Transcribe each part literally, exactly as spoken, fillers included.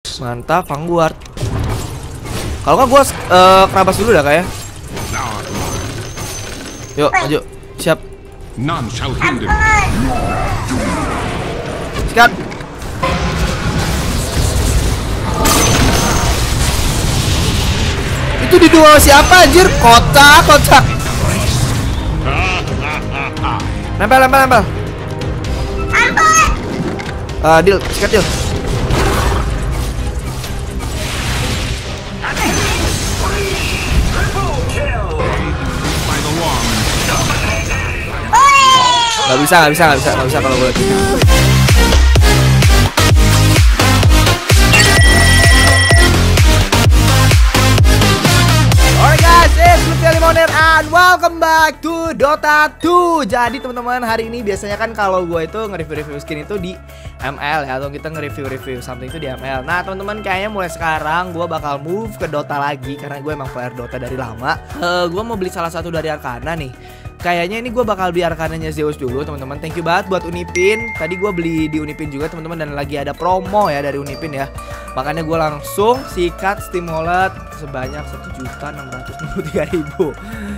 Mantap, Vanguard. Kalau nggak gue uh, kerabas dulu dah kayak. Yuk, maju. Siap. None shall hinder. Sikat. Itu di duel siapa anjir? Kotak, kotak. Nempel, nempel, nempel. Uh, deal, sikat deal. Gak bisa, gak bisa, gak bisa, gak bisa kalau gue lagi. Alright guys, it's Lutfi Limoner and welcome back to Dota two. Jadi teman-teman, hari ini biasanya kan kalau gue itu nge-review-review skin itu di M L ya, atau kita nge-review-review something itu di M L. Nah teman-teman, kayaknya mulai sekarang gue bakal move ke Dota lagi karena gue emang player Dota dari lama. uh, Gue mau beli salah satu dari Arcana nih. Kayaknya ini gue bakal beli Arcananya Zeus dulu teman-teman. Thank you banget buat Unipin. Tadi gue beli di Unipin juga teman-teman, dan lagi ada promo ya dari Unipin ya. Makanya gue langsung sikat Steam Wallet sebanyak satu juta enam ratus enam puluh tiga ribu.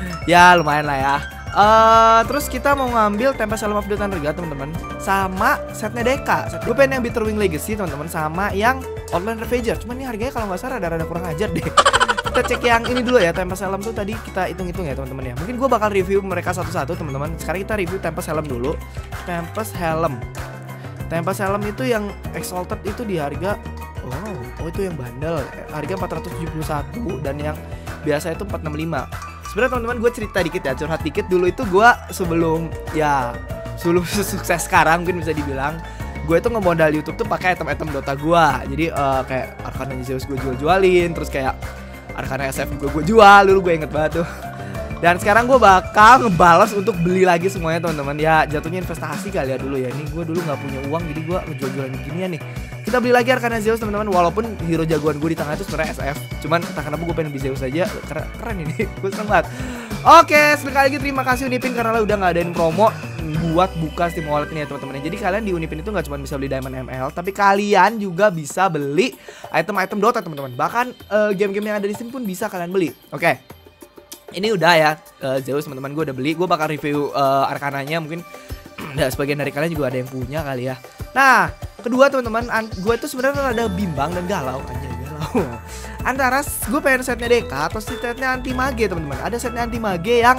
Ya lumayan lah ya. Uh, terus kita mau ngambil Tempest Helm of the Thunder God teman-teman, sama setnya Deka. Set gue pengen yang Bitterwing Legacy teman-teman, sama yang Outland Ravager. Cuman ini harganya kalau nggak salah rada-rada kurang ajar deh. Kita cek yang ini dulu ya, Tempest Helm tuh tadi kita hitung-hitung ya teman-teman ya. Mungkin gue bakal review mereka satu-satu teman-teman. Sekarang kita review Tempest Helm dulu. Tempest Helm. Tempest Helm itu yang Exalted itu di harga oh, oh itu yang bandel. Harga empat ratus tujuh puluh satu, dan yang biasa itu empat ratus enam puluh lima. Sebenarnya teman-teman, gue cerita dikit ya, curhat dikit. Dulu itu gue sebelum ya sebelum sukses sekarang mungkin bisa dibilang, gue itu ngemodal YouTube tuh pakai item-item Dota gue. Jadi uh, kayak Arcana Zeus gue jual-jualin, terus kayak Arcana S F gue gue jual dulu, gue inget banget tuh. Dan sekarang gue bakal ngebales untuk beli lagi semuanya teman-teman. Ya jatuhnya investasi kali ya dulu ya. Ini gue dulu nggak punya uang, jadi gue ngejual-jualan beginian nih. Kita beli lagi Arcana Zeus teman-teman. Walaupun hero jagoan gue di tengah itu sebenarnya S F. Cuman entah kenapa gue pengen beli Zeus aja. Keren, keren ini, gue seneng banget. Oke, sekali lagi terima kasih Unipin karena lo udah ngadain promo buat buka Steam Wallet ini ya teman-teman. Jadi kalian di Unipin itu nggak cuma bisa beli Diamond M L, tapi kalian juga bisa beli item-item Dota teman-teman. Bahkan uh, game-game yang ada di Steam pun bisa kalian beli. Oke, ini udah ya uh, Zeus teman-teman, gue udah beli. Gue bakal review uh, Arcananya. Mungkin ada sebagian dari kalian juga ada yang punya kali ya. Nah, kedua teman-teman, gue tuh sebenarnya ada bimbang dan galau aja galau. Antara gue pengen setnya Deka atau setnya anti mage teman-teman. Ada setnya anti mage yang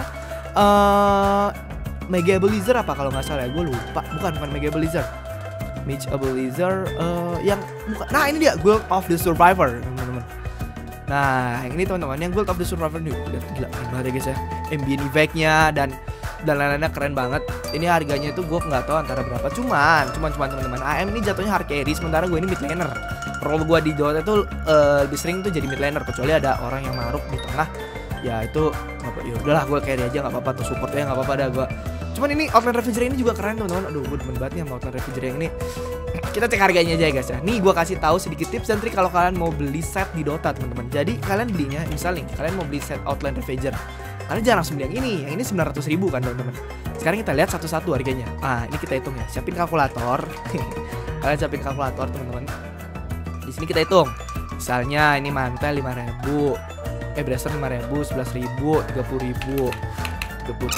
uh, Mega Blizzard apa kalau nggak salah ya, gue lupa. Bukan bukan Mega Blizzard, Mage Blizzard uh, yang bukan. Nah ini dia Guild of the Survivor teman-teman. Nah yang ini teman-teman, yang Guild of the Survivor nih, lihat gila keren banget ya guys ya. Ambient effect-nya dan dan lain-lainnya keren banget. Ini harganya itu gue nggak tahu antara berapa. Cuman cuman cuman teman-teman, A M ini jatuhnya hard carry, sementara gue ini mid laner. Role gue di Dota itu uh, lebih sering tuh jadi mid laner, kecuali ada orang yang maruk di tengah. Ya itu ya udahlah, gue carry aja nggak apa-apa, tuh supportnya nggak apa-apa dah gue. Cuman ini Outland Ravager ini juga keren teman-teman. Aduh gue demen banget nih sama Outland Ravager yang ini. Kita cek harganya aja ya guys ya. Nih gue kasih tahu sedikit tips dan trik kalau kalian mau beli set di Dota teman-teman. Jadi kalian belinya, misalnya kalian mau beli set Outland Ravager, kalian jangan langsung beli yang ini. Yang ini sembilan ratus ribu kan teman-teman. Sekarang kita lihat satu-satu harganya. Ah ini kita hitung ya. Siapin kalkulator. Kalian siapin kalkulator teman-teman. Di sini kita hitung. Misalnya ini mantel lima ribu, eh bracer lima ribu, sebelas ribu, tiga puluh ribu, tiga puluh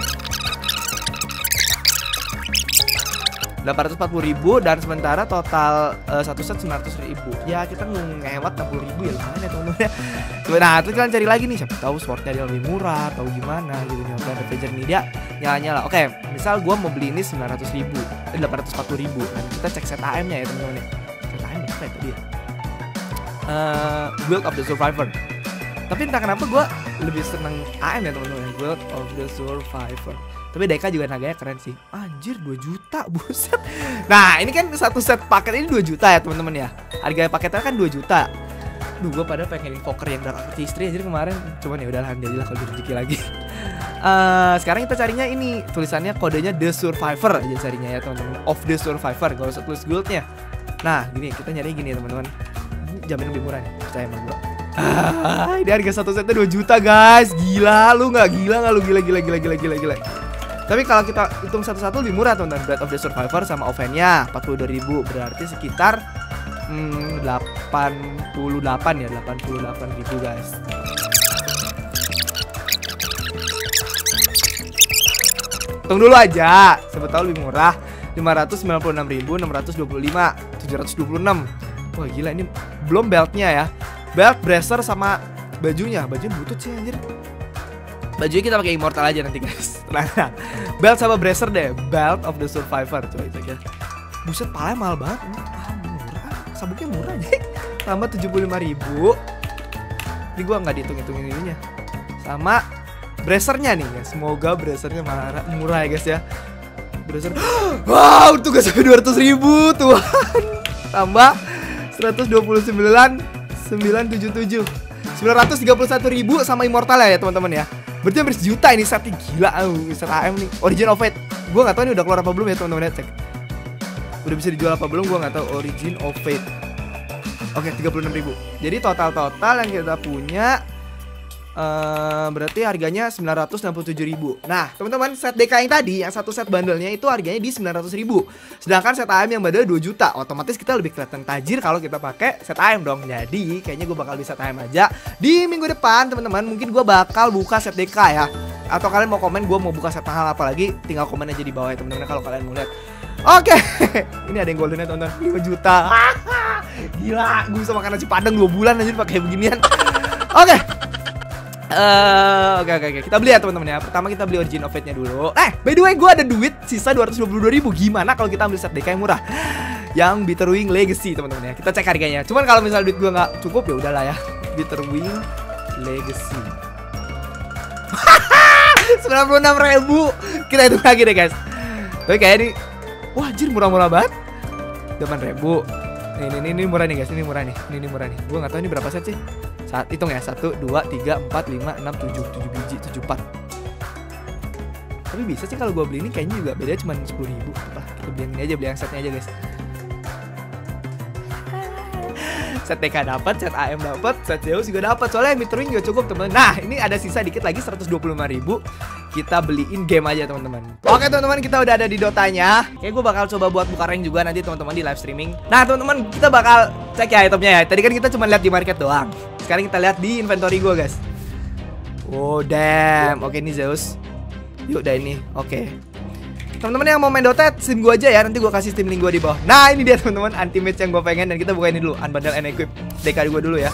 delapan ratus empat puluh ribu, dan sementara total uh, satu set sembilan ratus ribu. Ya kita ngehemat enam puluh ribu ya lumayan ya teman-teman ya. Nah terus kalian cari lagi nih, siapa tahu sportnya dia lebih murah atau gimana gitu nih. Outland Ravager ini dia nyala-nyala. Oke, misal gue mau beli ini sembilan ratus ribu, eh, delapan ratus empat puluh ribu. Dan kita cek set A M nya ya teman-teman ya. Set A M berapa ya tadi ya? Uh, Guild of the Survivor. Tapi entah kenapa gue lebih seneng A M ya teman-teman, Guild of the Survivor. Tapi Deka juga naganya keren sih. Anjir dua juta, buset. Nah ini kan satu set paket ini dua juta ya teman-teman ya. Harga paketnya kan dua juta. Duh gue pada pengen invoker yang Dark Artistry aja kemarin. Cuman ya udahlah, alhamdulillah kalau rezeki lagi. uh, Sekarang kita carinya ini, tulisannya kodenya The Survivor aja carinya ya teman-teman. Of the Survivor, gak usah tulis guildnya. Nah gini, kita nyari gini ya teman-teman. Jamin lebih murah nih, percaya sama gue. Ah, ini harga satu setnya dua juta guys. Gila lu nggak? Gila nggak lu? Gila gila gila gila gila gila. Tapi kalau kita hitung satu-satu lebih murah teman-teman. Breath of the Survivor sama Oven-nya empat puluh dua ribu, berarti sekitar Hmm, delapan puluh delapan ya, delapan puluh delapan ribu guys. Hitung dulu aja, siapa tahu lebih murah. lima ratus sembilan puluh enam ribu enam ratus dua puluh lima, tujuh ratus dua puluh enam. Wah gila, ini belum beltnya ya. Belt, bracer sama bajunya. Bajunya butut sih anjir. Bajunya kita pakai immortal aja nanti guys. Tenang. Belt sama bracer deh. Belt of the Survivor. Coba itu aja. Buset, palanya mahal banget. Ah, murah. Sabuknya murah deh. Tambah tujuh puluh lima ribu. Ini gua nggak dihitung-hitungin ininya. Sama bracernya nih guys. Semoga bracernya murah ya guys ya. Bracer. Wow, tuh gak sampai dua ratus ribu Tuhan. Tambah seratus dua puluh sembilan sembilan tujuh tujuh, sembilan ratus tiga puluh satu ribu sama immortal ya teman-teman ya. Berarti hampir sejuta ini setnya, gila. uh, Set A M nih, Origin of Fate. Gue gak tahu ini udah keluar apa belum ya teman-teman ya, cek. Udah bisa dijual apa belum gue gak tahu. Origin of Fate. Oke, tiga puluh enam ribu. Jadi total-total yang kita punya Uh, berarti harganya sembilan ratus enam puluh tujuh ribu. Nah teman-teman, set D K yang tadi, yang satu set bandelnya itu harganya di sembilan ratus ribu. Sedangkan set A M yang bandel dua juta. Otomatis kita lebih kelihatan tajir kalau kita pakai set A M dong. Jadi kayaknya gue bakal bisa set A M aja di minggu depan teman-teman. Mungkin gue bakal buka set D K ya. Atau kalian mau komen gue mau buka set mahal apa lagi, tinggal komen aja di bawah ya teman-teman kalau kalian mau lihat. Oke, ini ada yang goldennya teman-teman, lima juta. Gila, gue bisa makan nasi padang dua bulan aja pakai beginian. Oke. Uh, oke oke oke, kita beli ya teman-teman ya. Pertama kita beli Origin of Fate-nya dulu. Eh, by the way gue ada duit sisa dua ratus dua puluh dua ribu. Gimana kalau kita ambil set D K yang murah? Yang Bitterwing Legacy teman-teman ya. Kita cek harganya. Cuman kalau misalnya duit gue nggak cukup ya udahlah ya. Bitterwing Legacy. sembilan puluh enam ribu. Kita hitung lagi deh guys. Tapi kayak ini, wah anjir murah-murah banget. delapan ribu. Ini, ini, ini murah nih guys, ini murah nih. Ini, ini murah nih. Gue nggak tahu ini berapa set sih. Saat hitung ya, satu, dua, tiga, empat, lima, enam, tujuh, tujuh biji, tujuh part. Tapi bisa sih kalau gue beli ini kayaknya juga bedanya cuma sepuluh ribu. Apa, kita beli yang ini aja, beli yang setnya aja guys. Set T K dapat, set A M dapat, set Zeus juga dapat. Soalnya yang Bitterwing juga cukup teman. Nah ini ada sisa dikit lagi seratus dua puluh lima ribu. Kita beliin game aja teman-teman. Oke teman-teman, kita udah ada di Dotanya. Kayak gue bakal coba buat buka rank juga nanti teman-teman di live streaming. Nah teman-teman, kita bakal cek ya itemnya ya. Tadi kan kita cuma lihat di market doang. Sekarang kita lihat di inventory gue guys. Oh damn. Oke ini Zeus. Yuk udah ini. Oke. Teman-teman yang mau main Dota, Steam gue aja ya. Nanti gue kasih Steam link gue di bawah. Nah ini dia teman-teman, anti-match yang gue pengen. Dan kita buka ini dulu, unbundle and equip D K gue dulu ya.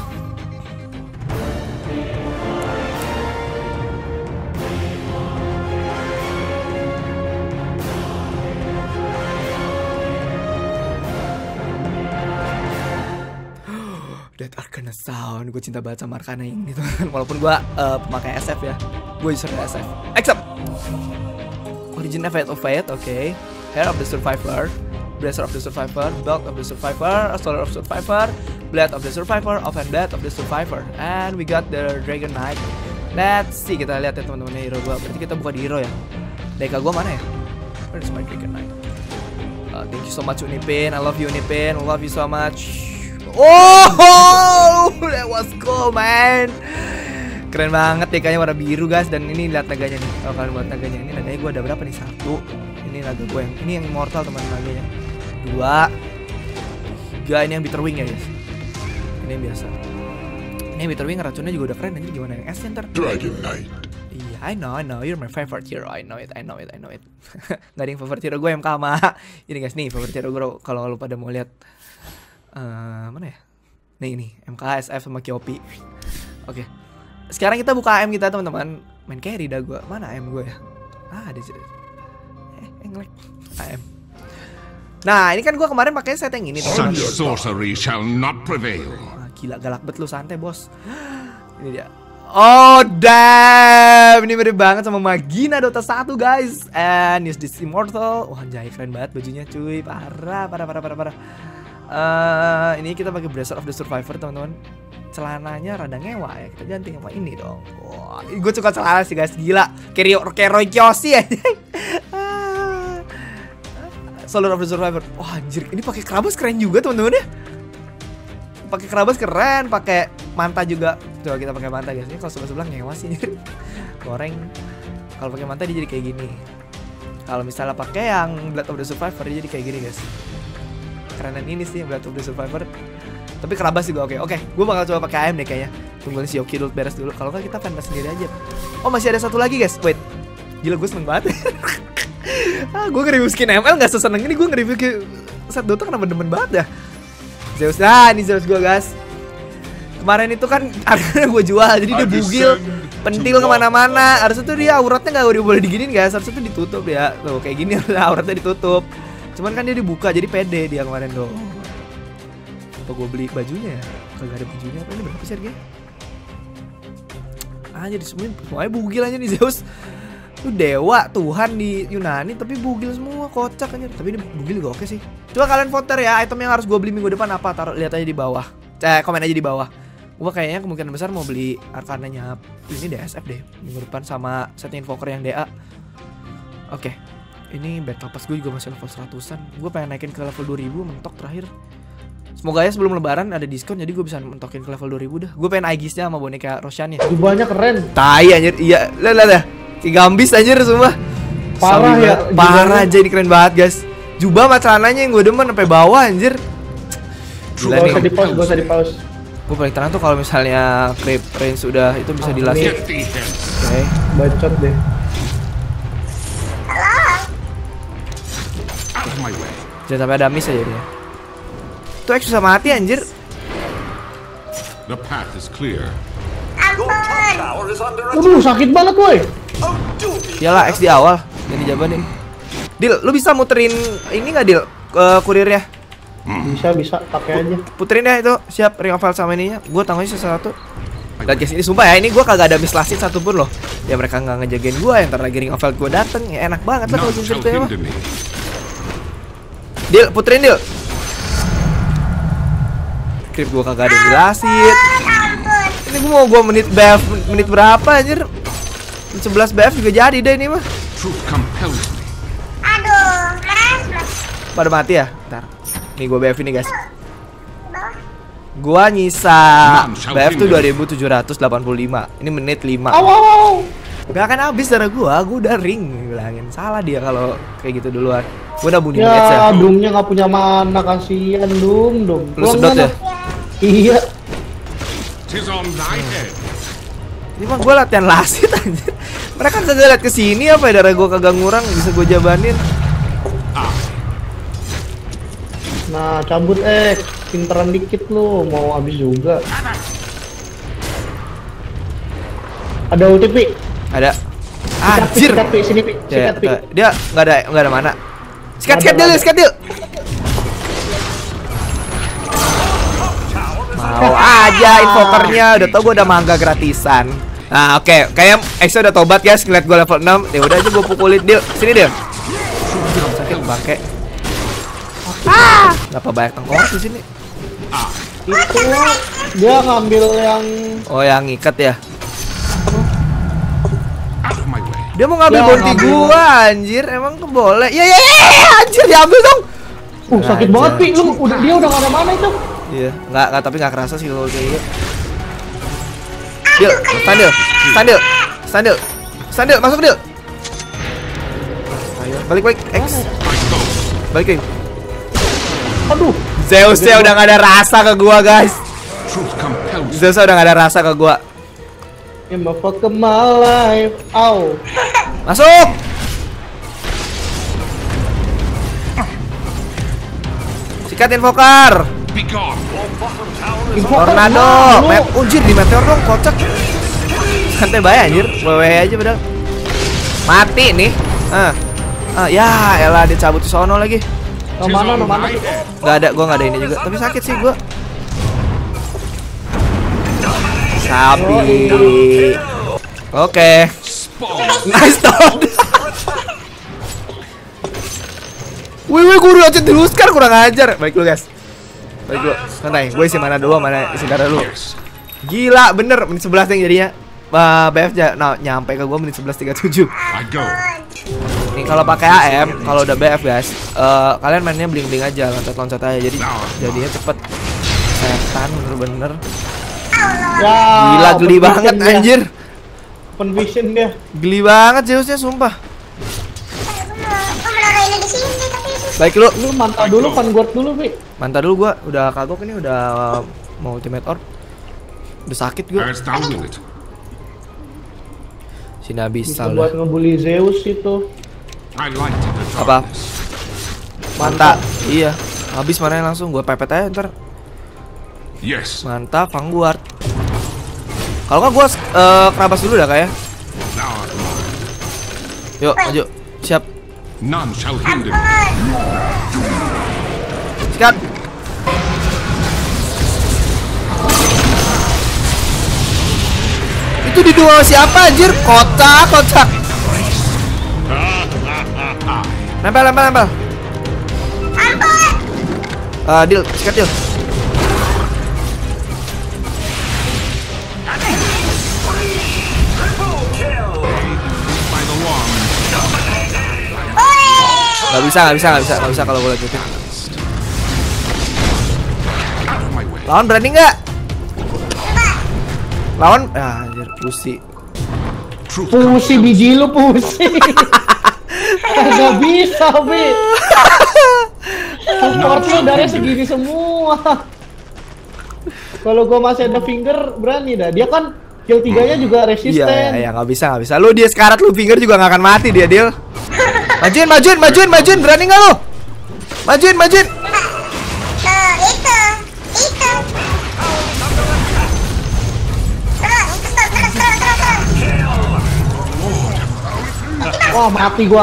That Arcana Sound. Gue cinta banget sama Arcana ini teman-teman. Walaupun gue uh, pemakai S F ya. Gue user S F. Accept. Origin of Fate, oke okay. Hair of the Survivor, Bracer of the Survivor, Belt of the Survivor, Solar of Survivor, Blade of the Survivor, Oven Blade of the Survivor. And we got the Dragon Knight. Let's see, kita lihat ya teman-teman hero gua. Berarti kita buka di hero ya. D K gua mana ya? Where's my Dragon Knight? Uh, thank you so much Unipin, I love you Unipin, I love you so much. Oh, that was cool man. Keren banget ya, kayaknya warna biru guys. Dan ini lihat naganya nih. Kalau kalian buat naganya, ini naganya gue ada berapa nih? Satu. Ini naga gue yang ini yang immortal teman naganya. Dua. Tiga. Ini yang Bitterwing ya guys. Ini yang biasa. Ini yang Bitterwing racunnya juga udah keren. Nanti gimana yang S center? Dragon Knight. Iya, I know, I know. You're my favorite hero. I know it, I know it, I know it. Gak ada yang favorite hero gue yang Kama. Ini guys nih favorite hero gue. Kalau lu pada mau lihat uh, mana ya? Nih ini M K S F sama Kyopi. Oke. Okay. Sekarang kita buka A M kita teman-teman. Main carry dah gue. Mana A M gue ya? Ah, di sini. Eh, englek A M. Nah, ini kan gue kemarin pakai set yang ini teman-teman. Such sorcery shall not prevail. Ah, gila galak bet lu, santai bos. Ini dia. Oh damn, ini mirip banget sama Magina Dota satu guys. And use this immortal. Wah, anjay keren banget bajunya cuy. Parah, parah, parah, parah, parah. Uh, ini kita pakai Bracer of the Survivor teman-teman. Celananya rada ngewa ya, kita ganti sama ini dong. Wah, gue suka celana sih guys, gila. Kayak Roy Kiyoshi ya. Solar of the Survivor. Wah anjir, ini pakai kerabas keren juga teman-teman ya. Pakai kerabas keren, pakai manta juga. Coba kita pakai manta guys. Ini kalau sebelah-sebelah ngewa sih. Goreng. Kalau pakai manta dia jadi kayak gini. Kalau misalnya pakai yang Blood of the Survivor dia jadi kayak gini guys. kerenan ini sih Breath of the Survivor. Tapi Kerabas juga oke. Oke, gue bakal coba pakai A M deh kayaknya. Tungguin si Yoki dulu beres dulu. Kalau nggak kita fanbase sendiri aja. Oh masih ada satu lagi guys. Wait, gila gue seneng banget. ah, gue nge-review skin M L nggak seseneng ini. Gue nge-review ke set Dota kenapa demen banget ya. Zeus, ah ini Zeus gue guys. Kemarin itu kan harganya gue jual, jadi dia bugil, pentil kemana-mana. Harusnya tuh dia auratnya nggak boleh diginin guys, harusnya tuh ditutup ya. Tuh kayak gini auratnya ditutup. Cuman kan dia dibuka, jadi pede dia kemarin dong. Apa gue beli bajunya ya? Kagak ada bajunya, apa ini berapa sih harganya? Ah jadi semuanya, semuanya bugil aja nih Zeus. Lu dewa Tuhan di Yunani tapi bugil semua, kocak aja. Tapi ini bugil juga oke sih. Coba kalian voter ya, item yang harus gue beli minggu depan apa? Taruh lihat aja di bawah. Eh komen aja di bawah. Gue kayaknya kemungkinan besar mau beli arkananya ini D S F deh minggu depan sama set invoker yang D A. Oke. Ini battle pass gue juga masih level seratusan. Gue pengen naikin ke level dua ribu mentok terakhir. Semoga ya sebelum lebaran ada diskon jadi gue bisa mentokin ke level dua ribu dah. Gue pengen Aegisnya sama boneka Roshan-nya. Jubahnya keren. Tai anjir. Iya, lah lah lah. Kayak Gambis anjir semua. Parah ya. Parah aja ini keren banget, guys. Jubah sama celananya yang gue demen sampai bawah anjir. Gak usah di pause, gak usah di pause. Gue paling tenang tuh kalau misalnya creep range udah itu bisa dilasin. Oke, okay. Bacot deh. Jangan sampai ada miss aja dia. Tuh X susah mati anjir. The path is clear. Aduh, sakit banget woi. Iyalah X di awal yang dijabanin. Dil, lu bisa muterin ini nggak Dil ke kurirnya? Bisa bisa pakai aja. Puterin ya itu, siap ring of file sama ininya. Gue tangguhnya sesuatu. Dan guys ini sumpah ya, ini gue kagak ada miss lasit satupun loh. Ya mereka nggak ngejagain gue, yang ntar lagi ring of file gue dateng, ya enak banget lah kalau game ceritanya mah. Dil, puterin Dil. Creep gue kagak ada yang dilasit. Ini gue mau gue menit B F menit berapa anjir? sebelas B F juga jadi deh ini mah. Aduh, pada mati ya? Ntar. Nih gue B F ini guys. Gua nyisa B F tuh dua ribu tujuh ratus delapan puluh lima. Ini menit lima. Wow. Gak akan habis darah gua, gua udah ring bilangin. Salah dia kalau kayak gitu duluan. Gua udah bunyi ya, match ya. Doomnya gak punya mana, kasihan Doom, Doom. Lu sedot ya? Iya. Ini mah gua latihan lasit anjir. Mereka kagak liat kesini apa ya, darah gua kagak ngurang, bisa gua jabanin. Nah, cabut eh, pinteran dikit lu, mau habis juga. Ada ulti Pi? Ada. Anjir. Sikat Pi, sini Pi. Ya, Sikat Pi. dia nggak ada nggak ada mana. Sikat sikat dulu, sikat dulu. Mau aja invokernya, udah tau gue udah mangga gratisan. Nah, oke, okay. Kayak Exo udah tobat guys, ngeliat gue level enam. Ya udah aja gue pukulin Dil. Sini Dil. Sakit bangke. Ah, kenapa banyak tengkorak di sini? Itu dia ngambil yang oh yang ngikat ya. Dia mau ngambil ya, bounty gua anjir, emang tuh boleh. Ya ya ya anjir diambil dong. Uh sakit anjir. Banget Pi, lu udah dia udah enggak ada mana itu. Iya, enggak enggak tapi enggak kerasa sih kalau kayak gitu. Dil, standil, standil, standil, standil, masuk Dil. Ayo, balik balik X. Balikin. Aduh, Zeusnya udah gak ada rasa ke gua guys. Zeusnya udah gak ada rasa ke gua. Emang ke my life, au. Masuk. Sikat invoker. Tornado. Met, unjir di meteor dong, kocak. Santai bae anjir, W W aja padahal. Mati nih. Ah. Ah, ya elah dicabut di sono lagi. No mana, no mana? Gak ada, gua gak ada ini juga. Tapi sakit sih gua. Sapi. Oke. Nice dog. Wih, wih, guru aja dulu sekarang kurang ajar. Baik lu guys. Baik lu. Santai. Gue isi mana dulu, mana isi darah lu. Gila, bener menit sebelas yang jadinya. Uh, B F ja, nah, nyampe ke gua menit sebelas tiga puluh tujuh. Nih kalau pakai A M, kalau udah B F guys, uh, kalian mainnya bling-bling aja, loncat-loncat aja. Jadi jadinya cepet. Setan bener-bener. Ya, gila geli banget dia. Anjir. Open vision dia. Geli banget Zeusnya sumpah. Baik lu. Lu mantap dulu, Vanguard dulu, Pi. Mantap dulu gua, udah kagok ini udah mau ultimate orb. Udah sakit gua. As thou wilt. Sini habis Bisa buat ngebully Zeus itu. I light in the Apa? darkness. Mantap. Iya. Habis mana langsung gua pepet aja ntar. Yes. Mantap, Vanguard. Kalau nggak gua uh, kerabas dulu dah kayak. Thou art mine. Yuk, maju. Siap. None shall hinder me. Sikat. Itu di dua siapa anjir? Kotak, kotak. Nempel, nempel, nempel. Uh, deal, sikat deal. By the wand. Gak bisa, gak bisa, gak bisa, gak bisa kalau gue lanjutin. Out of my way. Lawan berani nggak? Lawan, ah, anjir, pusi. Truth Pusi biji lu pusi. Kagak bisa, Pi. Support lu dari segini semua. Kalau gua masih ada finger berani dah. Dia kan kill tiganya juga Iya, resisten. iya, iya, nggak bisa, nggak bisa. Lu dia sekarat, lu finger juga nggak akan mati dia, deal. Majuin, majuin, majuin, majuin, berani nggak lu? Majuin, majuin. Tuh, itu, itu. Terus, itu, terus, terus, terus, terus. Wah, mati gua.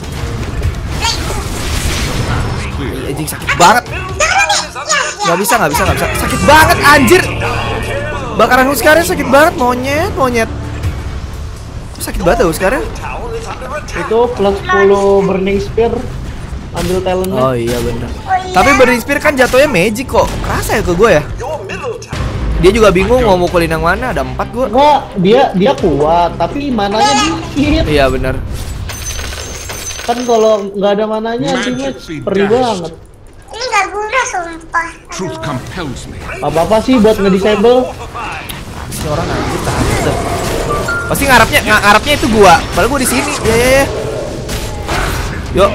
clear. Anjing sakit banget. Nggak bisa, nggak bisa, nggak bisa. Sakit banget, anjir. Bakaran Huskarnya sakit banget, monyet, monyet. Sakit banget ya Huskarnya. Itu plus sepuluh burning spear. Ambil talentnya. Oh iya bener. Tapi Burning Spear kan jatuhnya magic kok. Kerasa ya ke gue ya. Dia juga bingung mau mukulin yang mana. Ada empat gue. Enggak, dia dia kuat, tapi mananya dikit. Iya bener. Kan kalau nggak ada mananya ultimate perih banget. Ini gak guna sumpah. Truth compels me. Apa-apa sih buat nge-disable. Si orang anjir takut dah. Pasti ngarapnya ng ngarapnya itu gua. Padahal gua di sini. Ya ya ya. Yuk.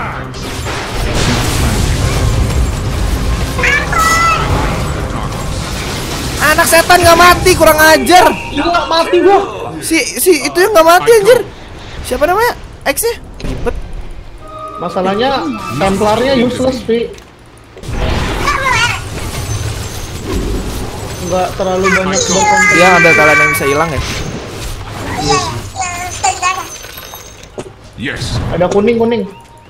Anak setan nggak mati, kurang ajar. Gila, mati gua. Si si itu yang nggak mati anjir. Siapa namanya? X-nya? Ribet. Masalahnya Templarnya useless, Pi. Nggak terlalu banyak berkompetisi. Dia ambil kalian yang bisa hilang ya. Iya, yang sekali ada. Yes. Ada kuning kuning.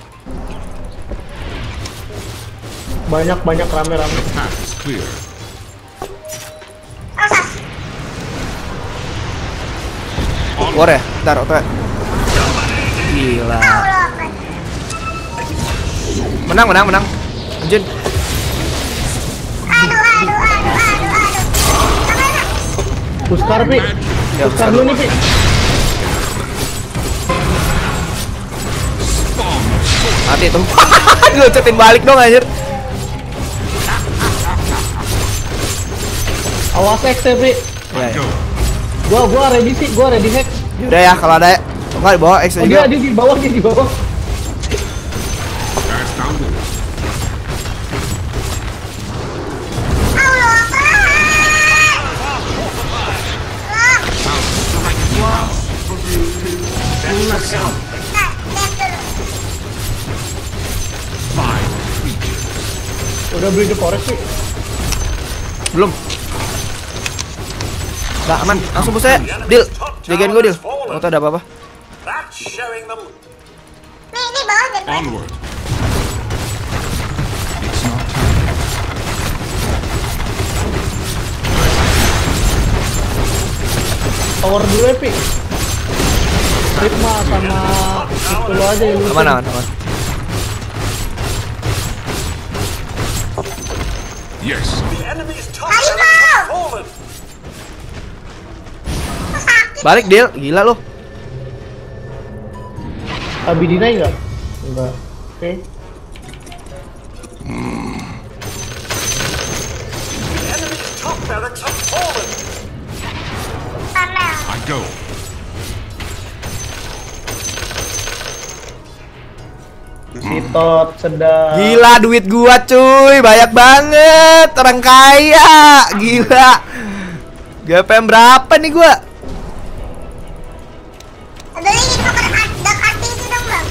Banyak banyak rame-rame. Path is clear. War ya? Ntar, oke. Gila. Menang, menang, menang. Anjir. Aduh, aduh, aduh, aduh, aduh. Puskar, Pi. Ya, Puskar dulu nih, Pi. Mati tuh. Dilocetin balik dong anjir. Awas X ya, Pi. Ya, ya. Go. Gua gua ready sih, gua ready hack. Udah ya, kalau ada enggak di bawah X Oh, juga. dia, dia di bawah, dia di bawah. As thou wilt. Five creatures. Udah beli the forest sih. Belum. Nah, aman. Langsung bos saya. Deal. Jagain gue, Deal. Mau tau ada apa-apa. That's showing them. Nih, ini bawah deh. Onward. It's not time. Tower dulu ya, Pi. Ritma sama itu lo aja yang Aman, aman, aman. Yes. The enemy's top tower has fallen. Balik, Deal. Gila lu. Abi dinai enggak? Enggak. Oke. The enemy's top barracks have fallen. Panel. I go. Sitot sedang. Gila duit gua cuy, banyak banget. Orang kaya, gila. G P M berapa nih gua? Ada lagi pakai dark arti itu dong bang.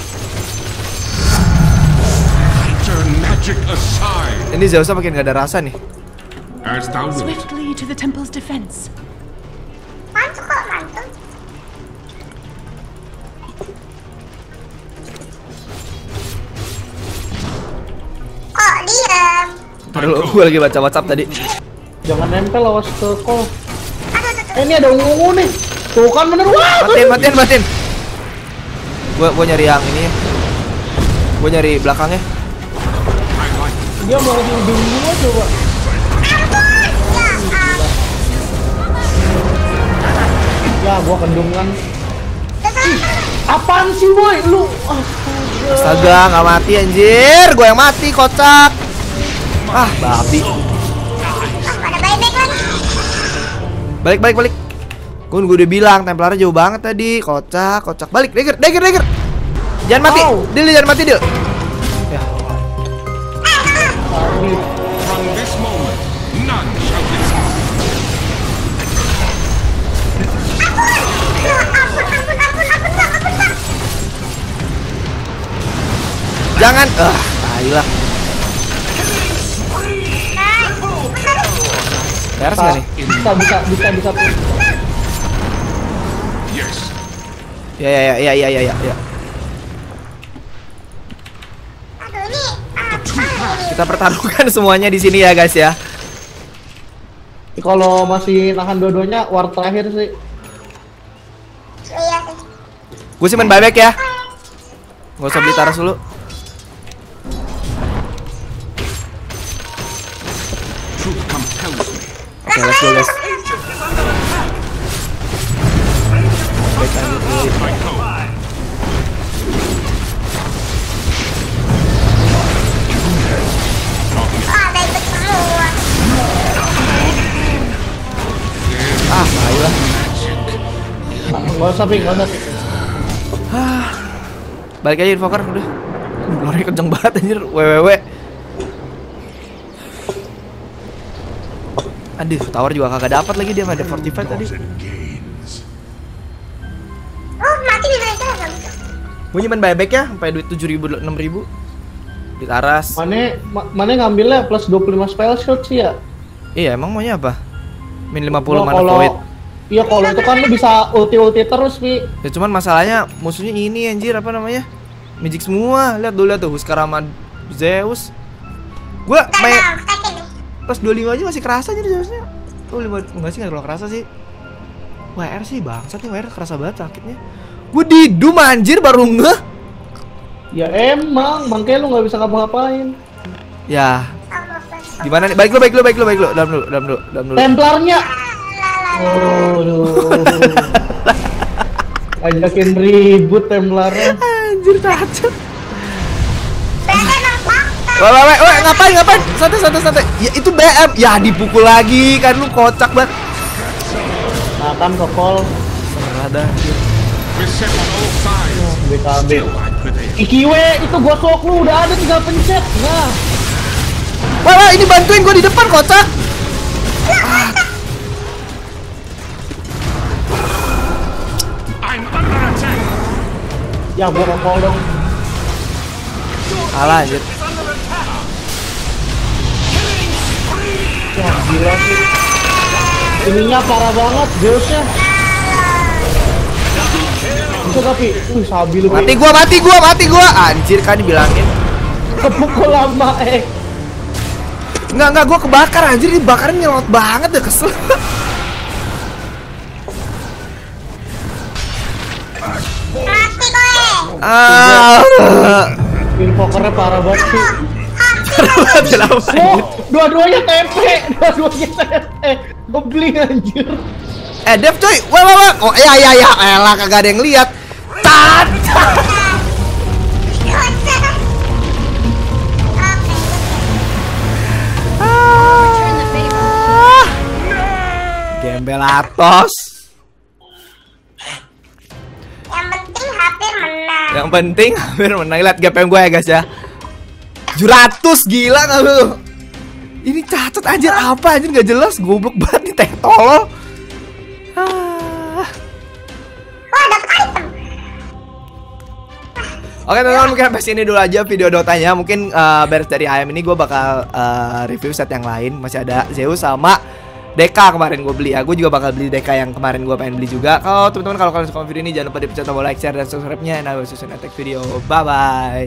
Turn magic aside. Ini Zeusnya makin gak ada rasa nih. As thou wilt. Swiftly to the temple's defense. Mantul kok mantul. Kok diam? Ntar dulu, gua lagi baca WhatsApp tadi. Jangan nempel awas ke kol. Aduh tuh tuh. Eh, ini ada ungu nih. Tuh kan bener, wah. Matiin, matiin, matiin. Gua gua nyari yang ini. Gua nyari belakangnya. Dia mau di ujung gua coba. Ya, gua kendungan. Apaan sih, boy? Lu astaga. Astaga, nggak mati anjir. Gua yang mati, kocak. Ah, babi. Pada baik-baik lagi. Balik, balik, balik. Gua udah bilang Templarnya jauh banget tadi. Kocak, kocak. Balik, dagger, dagger, dagger. Jangan mati. Au. Dil, jangan mati, Dil. Ya. Tadi. From this moment, none shall escape. Ampun, ampun, ampun, ampun, bang, ampun, bang. Jangan. Ah, ayolah. Beres nggak nih? Bisa, bisa, bisa, bisa. Yes. Ya, ya, ya, ya, ya, ya, ya, ya. Aduh ini apa ini? Kita pertaruhkan semuanya di sini ya, guys ya. Kalau masih nahan dua-duanya, war terakhir sih. Iya sih. Gue simpen buyback ya. Gak usah beli taras dulu. Truth compels me. Oke, let's go, guys. My code. Wah, baik-baik semua. Ah, ayolah. Nggak usah, Pink, nggak usah. Balik aja invoker udah. Blurnya kenceng banget anjir. Www. Aduh, tower juga kagak dapat lagi dia, ada empat puluh lima tadi. Oh, mati di mana aja bang? Gue nyimpen buyback ya, sampai duit tujuh ribu, enam ribu. Di taras. Mana, ma- mana ngambilnya plus dua puluh lima spell shot sih ya? Iya, emang maunya apa? Min lima puluh Oh, mana kalau- void. Iya, kalau itu kan lu bisa ulti-ulti terus, Pi. Ya cuman masalahnya musuhnya ini anjir, apa namanya? Magic semua. Lihat dulu, lihat tuh Huskar sama Zeus. Gua Ntar main bang, stakin nih. plus dua puluh lima aja masih kerasa aja Zeusnya. Tuh lima enggak sih, enggak terlalu kerasa sih. W R sih bangsat nih, W R kerasa banget sakitnya. Gue di doom anjir baru ngeh. Ya emang, makanya lu nggak bisa ngapa-ngapain. Ya, Allah, bang. gimana nih? Baik lu, baik lu, baik lu, baik lu. Dalam dulu, dalam dulu, dalam dulu. Templarnya. Oh, ajakin ribut Templarnya. Anjir tacut. Berarti emang fakta. Wah, wah, wah, ngapain, ngapain? Santai, santai, santai. Ya itu B M. Ya dipukul lagi kan lu kocak banget. Nah kan kekol Serah dah. Beset on all sides. B K B. Still I prevail. Ikiwe itu gosok lu udah ada tinggal pencet. Nah, Wah, wah, ini bantuin gue di depan kocak. I'm under attack. ya gua kekol dong. Alah anjir. Wah gila sih. Ininya parah banget Zeusnya. Bisa tapi, wih sabi lu. Mati gua, mati gua, mati gua. Anjir kan dibilangin. Kepukul lama eh. Enggak, enggak, gua kebakar anjir, dibakarin nyelot banget ya, kesel. Mati kowe. Ah. Invokernya parah banget sih. Mati lama. Oh, dua-duanya T P, dua-duanya T P. Beli anjir. Eh, Dev coy. Wah, wah, wah. Oh, ya, ya, ya. Elah, kagak ada yang lihat. Tat. Return the favor. Ah. Gembel atos. Yang penting hampir menang. Yang penting hampir menang. Lihat G P M gue ya guys ya, tujuh ratus, gila gak lu? Ini cacat anjir, apa anjir, gak jelas. Goblok banget nih teh tolol. ah. Wah, dapet item. Oke teman-teman, mungkin sampai sini dulu aja video Dotanya. Mungkin uh, beres dari ayam ini gue bakal uh, review set yang lain. Masih ada Zeus sama Deka kemarin gue beli ya. Gue juga bakal beli Deka yang kemarin gue pengen beli juga. Kalau teman-teman, kalau kalian suka video ini jangan lupa dipencet tombol like, share, dan subscribe-nya. Nah, gue susun attack video. Bye bye.